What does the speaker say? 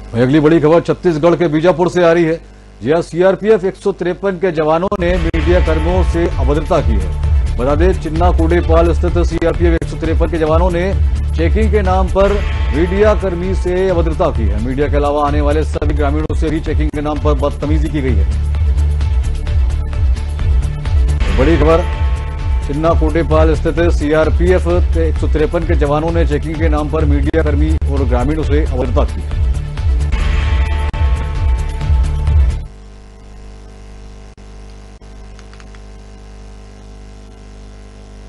अगली बड़ी खबर छत्तीसगढ़ के बीजापुर से आ रही है, जहां सीआरपीएफ 153 के जवानों ने मीडिया कर्मियों से अभद्रता की है। बता दें, चिन्नाकुडेपाल स्थित सीआरपीएफ 153 के जवानों ने चेकिंग के नाम पर मीडिया कर्मी से अभद्रता की है। मीडिया के अलावा आने वाले सभी ग्रामीणों से भी चेकिंग के नाम पर बदतमीजी की गई है। बड़ी खबर, चिन्नाकुडेपाल स्थित सीआरपीएफ 153 के जवानों ने चेकिंग के नाम पर मीडिया कर्मी और ग्रामीणों से अभद्रता की।